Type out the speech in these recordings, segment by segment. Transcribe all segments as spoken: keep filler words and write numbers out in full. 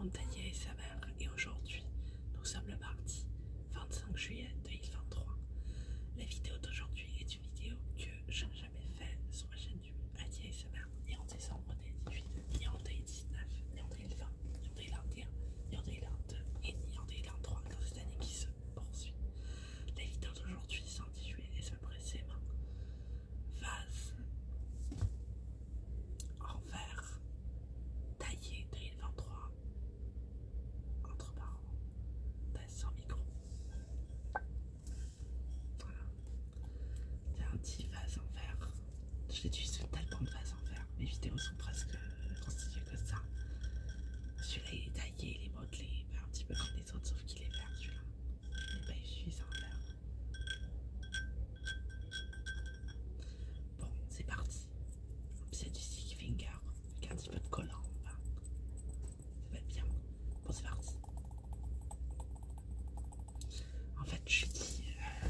Montagnier et sa mère, et aujourd'hui, nous sommes le mardi vingt-cinq juillet deux mille vingt-trois. La vidéo d'aujourd'hui est une vidéo que je n'ai jamais faite sur ma chaîne du Adi A S M R, ni en décembre deux mille dix-huit, ni en deux mille dix-neuf, ni en deux mille vingt, ni en deux mille vingt et un, ni en deux mille vingt-deux, et ni en deux mille vingt-trois, dans cette année qui se poursuit. La vidéo d'aujourd'hui s'intitule et s'adresse main vase en verre taillé deux mille vingt-trois entre parents sans micro. Voilà. C'est un petit vase en verre. J'utilise tellement de vases en verre. Mes vidéos sont presque constituées que ça. Celui-là il est taillé, il est modelé, un petit peu comme les autres, sauf qu'il est vert celui-là. Je n'ai pas utilisé en verre. Bon, c'est parti. C'est du stick finger avec un petit peu de collant. Enfin, ça va être bien. Bon, c'est parti. En fait, je lui dis, euh,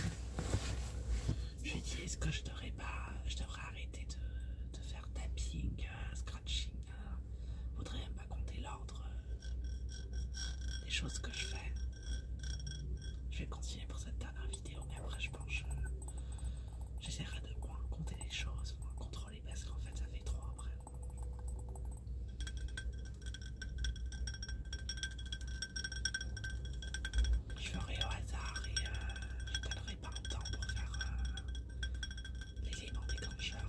je lui dis, est-ce que je devrais pas, je devrais arrêter de, de faire tapping, euh, scratching. Euh, faudrait même pas compter l'ordre euh, des choses que je fais. Je vais continuer pour cette dernière vidéo, mais après, je pense, euh, j'essaierai de moins compter les choses, moins contrôler, parce qu'en fait, ça fait trop après. Je ferai au hasard et euh, je donnerai pas un temps pour faire euh, l'élément déclencheur.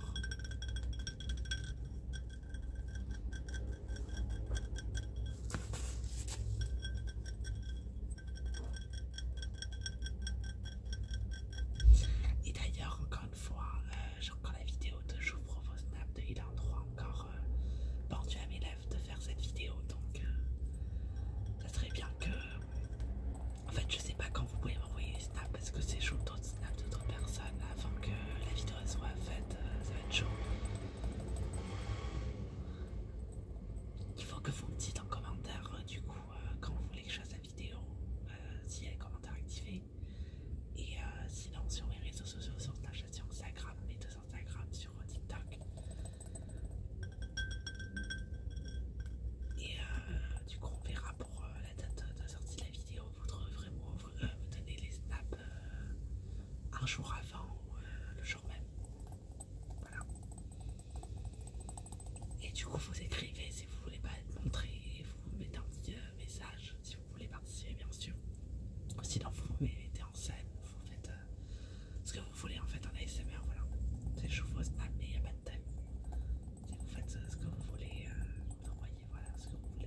Et d'ailleurs, encore une fois, euh, j'ai encore la vidéo de j'ouvre vos snaps de il a un droit encore euh, pendu à mes lèvres de faire cette vidéo, donc euh, ça serait bien que. En fait, je sais pas quand vous pouvez m'envoyer les snaps parce que c'est chaud d'autres snaps de d'autres personnes avant que la vidéo soit faite, euh, ça va être chaud. Il faut que vous me dites en commentaire euh, du coup euh, quand vous voulez que je fasse la vidéo, euh, s'il y a les commentaires activés. Et euh, sinon sur mes réseaux sociaux, sur Snapchat, sur Instagram, mes deux Instagram, sur TikTok. Et euh, du coup on verra pour euh, la date de sortie de la vidéo. Vous devrez vraiment euh, me donner les snaps euh, un jour avant ou euh, le jour même. Voilà. Et du coup vous écrivez si vous voulez pas être montré, et vous mettez un petit euh, message si vous voulez participer bien sûr. Sinon vous vous mettez en scène, vous faites euh, ce que vous voulez en fait en A S M R, voilà. C'est je vous snap mais il n'y a pas de thème. Si vous faites euh, ce que vous voulez, euh, vous envoyez voilà ce que vous voulez.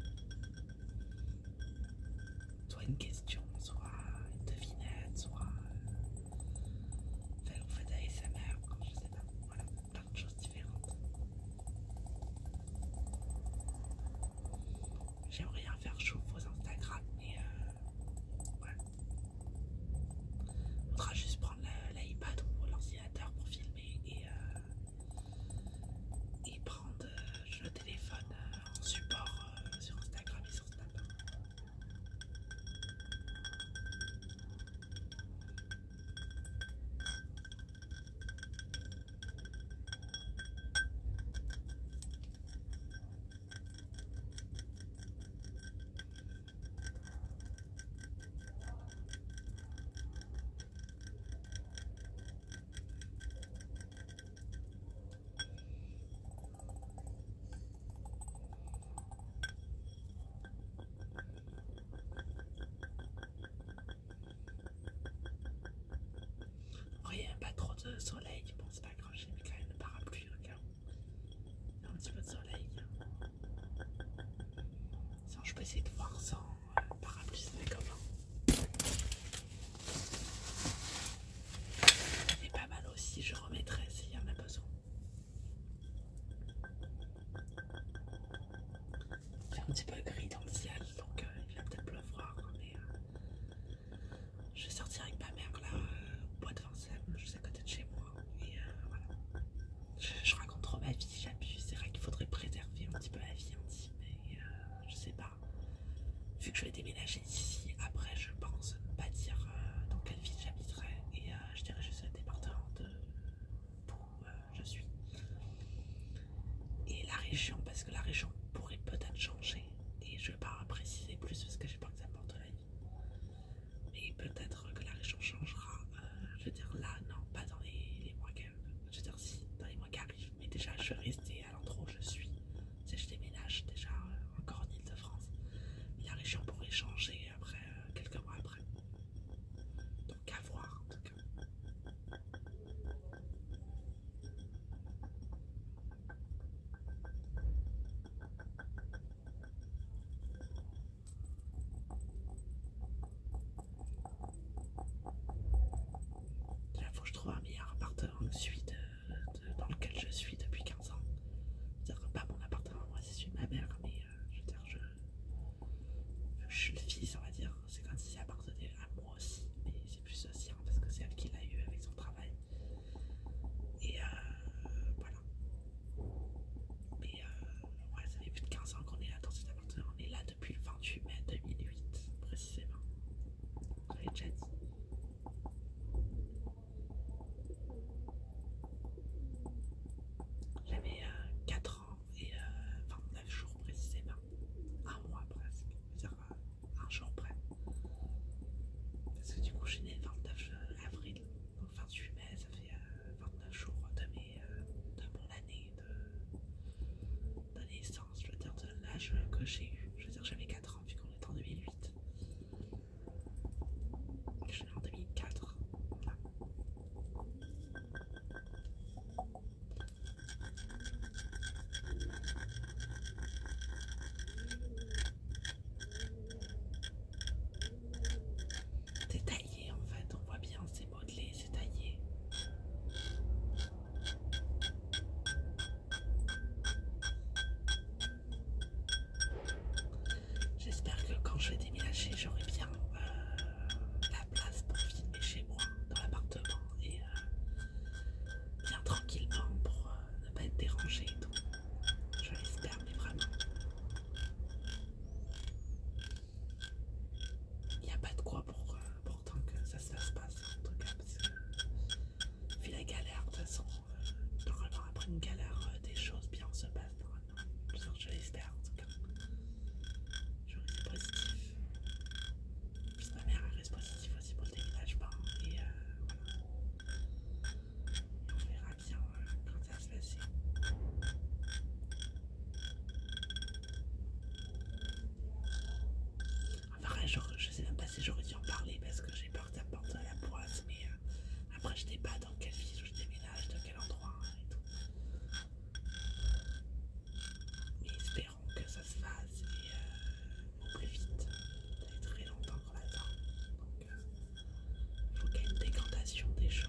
Soit une question, soit une devinette, soit euh, enfin, vous faites A S M R, je sais pas, voilà, plein de choses différentes. J'aimerais bien faire chaud vos Instagram, mais euh, ouais. Faudra juste prendre l'iPad ou l'ordinateur pour filmer et, euh, et prendre euh, le téléphone euh, en support euh, sur Instagram et sur Snap. Il n'y a pas trop de soleil, bon c'est pas grave, j'ai mis quand même le parapluie au cas où. Un petit peu de soleil. Sinon je peux essayer de voir sans euh, parapluie, ça fait comment. C'est pas mal aussi, je remettrai s'il y en a besoin. Il fait un petit peu gris dans le ciel, donc euh, il va peut-être pleuvoir, mais euh, je vais sortir avec ma mère là, euh, au bois de Vincennes, juste à côté de chez moi, et euh, voilà. Je, je raconte trop ma vie, j'abuse, c'est vrai qu'il faudrait préserver un petit peu la vie intime, mais euh, je sais pas. Vu que je vais déménager ici, après je pense ne pas dire euh, dans quelle ville j'habiterai, et euh, je dirais juste le département de d'où euh, je suis. Et la région, parce que la région pourrait peut-être changer, et je ne vais pas préciser plus parce que j'ai pas que ça porte la vie. Mais peut-être que la région changera. Euh, je veux dire, là, non, pas dans les, les mois qui arrivent. Je veux dire, si, dans les mois qui arrivent. Mais déjà, je vais rester à l'endroit où je suis. Si je déménage déjà euh, encore en Ile-de-France. Mais la région pourrait changer après, euh, quelques mois après. Donc à voir en tout cas. Il faut que je trouve un meilleur appartement que celui de, de- dans lequel je suis depuis quinze ans. C'est-à-dire pas mon appartement, moi c'est celui de ma mère, mais euh, je veux dire, je, je suis le fils, on va dire. C'est comme si ça appartenait à moi aussi, mais c'est plus aussi hein, parce que c'est elle qui l'a eu avec son travail. Et euh, voilà. Mais euh, ouais, ça fait plus de quinze ans qu'on est là dans cet appartement. On est là depuis le vingt-huit mai deux mille huit, précisément. J'avais déjà dit. J'avais euh, quatre ans et euh, vingt-neuf jours précisément. Un mois presque. C'est-à-dire euh, un jour près. Parce que du coup, je suis née le vingt-neuf avril. Donc vingt-huit mai, ça fait euh, vingt-neuf jours de, mes, euh, de mon année de, de naissance. Je veux dire, de l'âge que j'ai eu. Je veux dire, j'avais quatre ans vu qu'on est en deux mille huit. Je suis née en deux mille quatre. Voilà. C'est taillé en fait, on voit bien, c'est modelé, c'est taillé. J'espère que quand je vais déménager, j'aurai bien euh, la place pour filmer chez moi, dans l'appartement, et euh, bien tranquillement pour euh, ne pas être dérangé et tout. Je l'espère, mais vraiment. Il n'y a pas de quoi pour euh, pourtant que ça, ça se passe, en tout cas, parce que vu la galère, de toute façon, euh, normalement après une galère, euh, des choses bien se passent normalement. Je l'espère, en tout cas. Je reste positif. Puis ma mère elle reste positive aussi pour le déménagement. Et euh, voilà. Et on verra bien euh, quand ça va se passer. Enfin, je, je sais même pas si j'aurais dû en parler parce que j'ai peur que ça porte à la poisse. Mais euh, après, je sais pas dans quelle ville je déménage, dans quel endroit et tout. Mais espérons que ça se fasse et euh, au plus vite. Ça fait très longtemps qu'on l'attend. Donc, il faut qu'il y ait une décantation des choses.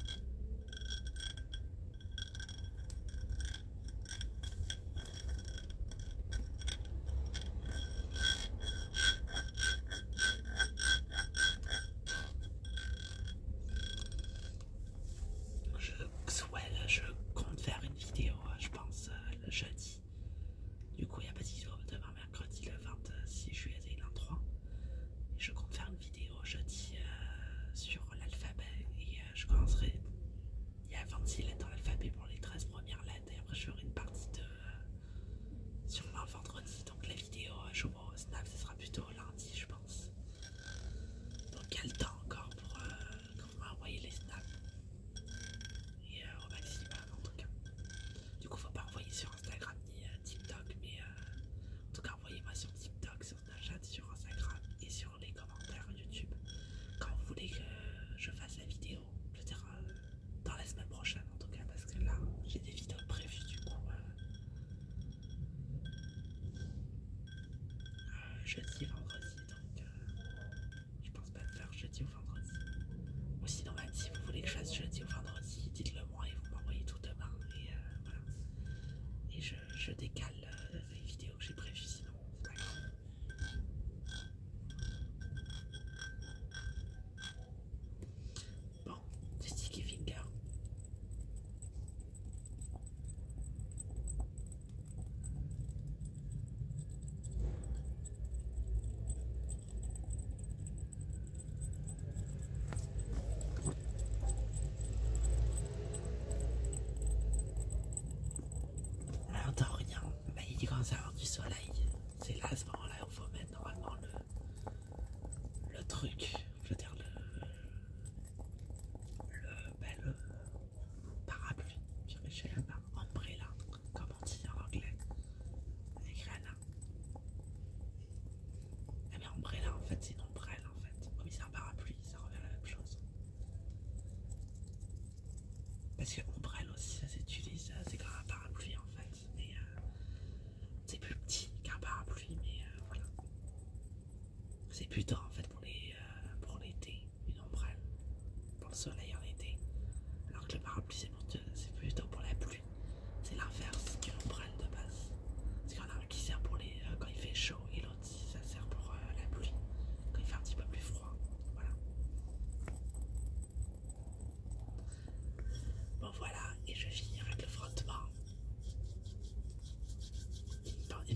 Je souhaite, je compte faire une vidéo, je pense, euh, le jeudi. Du coup, il n'y a pas de vidéo demain, mercredi, le vingt-six juillet deux mille vingt-trois. Et je compte faire une vidéo jeudi euh, sur l'alphabet. Et euh, je commencerai. Il y a vingt-six lettres dans l'alphabet pour les treize premières lettres. Et après, je ferai une partie de. Euh, sûrement vendredi. Donc, la vidéo, euh, je vois au Snap, ce sera plutôt lundi, je pense. Donc, il y a le temps encore pour, euh, pour m'envoyer les snaps. Et euh, au maximum, en tout cas. Du coup, faut pas envoyer sur Instagram ni euh, TikTok, mais euh, en tout cas, envoyez-moi sur TikTok, sur Snapchat, sur Instagram et sur les commentaires YouTube quand vous voulez que je fasse la vidéo. Je veux dire, euh, dans la semaine prochaine, en tout cas, parce que là, j'ai des vidéos prévues, du coup, euh, euh, jeudi, vendredi, donc euh, je pense pas le faire jeudi ou vendredi. Ou sinon, même si vous voulez que je fasse jeudi ou vendredi, dites-le moi et vous m'envoyez tout demain. Et euh, voilà. Et je, je décale euh, les vidéos que j'ai prévues, sinon c'est pas grave. Bon, du sticky finger. On n'entend rien, mais il commence à avoir du soleil.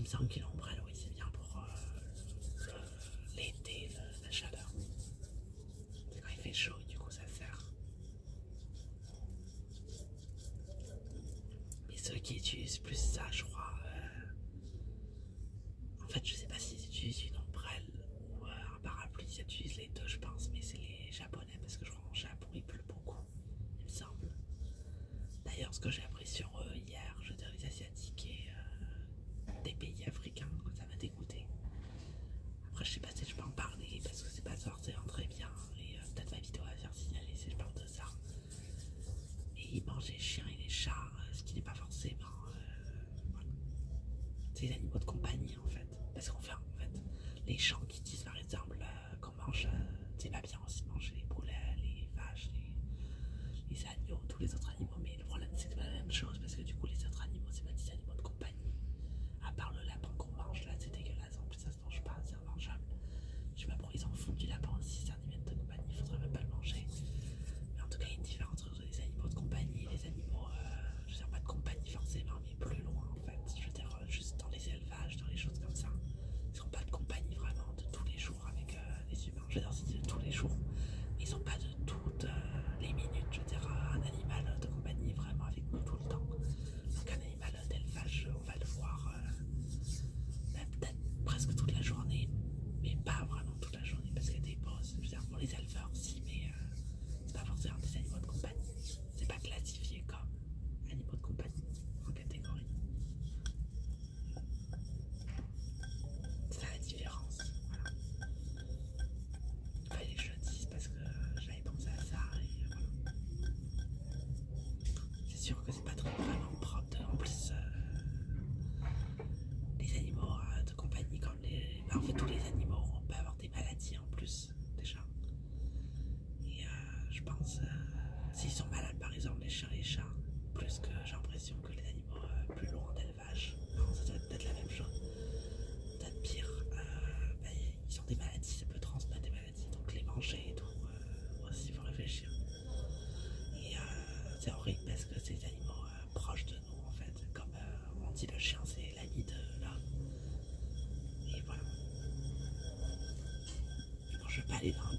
me semble qu'une ombrelle, oui, c'est bien pour euh, l'été, la chaleur. C'est quand il fait chaud, du coup, ça sert. Mais ceux qui utilisent plus ça, je crois. Euh... En fait, je sais pas s'ils utilisent une ombrelle ou euh, un parapluie, ils utilisent les deux, je pense, mais c'est les japonais parce que je crois qu'en Japon il pleut beaucoup, il me semble. D'ailleurs, ce que j'ai appris sur eux hier, je veux dire les Asiatiques et euh, des pays africains, ça m'a dégoûté. Après, je sais pas si je peux en parler parce que c'est pas forcément très bien et euh, peut-être ma vidéo va faire signaler si je parle de ça. Et ils mangent les chiens et les chats, ce qui n'est pas forcément. Euh, voilà. C'est les animaux de compagnie en fait. Parce qu'on fait en fait les gens qui disent par exemple euh, qu'on mange, euh, c'est pas bien aussi de manger les poulets, les vaches, les, les agneaux, tous les autres animaux. Mais le problème c'est que c'est pas la même chose parce que du coup les autres animaux c'est pas des animaux de compagnie. À part le lapin qu'on mange là, c'est dégueulasse. En plus ça se mange pas, c'est immangeable. Je sais pas pourquoi ils en font du lapin aussi, c'est un animal de compagnie, il faudrait même pas le manger. Mais en tout cas il y a une différence entre les animaux de compagnie et les animaux, euh, je veux dire pas de compagnie forcément, mais plus loin en fait. Je veux dire euh, juste dans les élevages, dans les choses comme ça. Ils sont pas de compagnie vraiment de tous les jours avec euh, les humains. Je veux dire c'est de tous les jours. Mais ils sont pas de toutes euh, les minutes. Je veux dire un animal de compagnie vraiment avec nous tout le temps. Donc un animal d'élevage, on va le voir euh, peut-être presque toute la journée, mais pas vraiment toute la journée parce qu'il y a des pauses. Je veux dire pour les éleveurs si, mais euh, c'est pas forcément des animaux de compagnie. C'est pas classifié comme animaux de compagnie en catégorie. C'est ça la différence. Voilà. Il fallait que je le dise parce que j'avais pensé à ça et voilà. C'est sûr que c'est pas trop vraiment propre de, en plus euh, les animaux euh, de compagnie comme les. Bah, en fait tous les animaux on peut avoir des maladies en plus déjà. Et euh, je pense euh, s'ils sont malades par exemple les chiens et les chats, plus que j'ai l'impression que les animaux euh, plus loin d'élevage. Non, ça doit être peut-être la même chose. Peut-être pire. Euh, bah, ils ont des maladies, ça peut transmettre des maladies. Donc les manger et tout, euh, aussi il faut réfléchir. Et euh, c'est horrible parce que c'est des animaux euh, proches de nous en fait. Comme euh, on dit le chien c'est l'ami de l'homme. Et voilà. Bon, je vais pas aller dans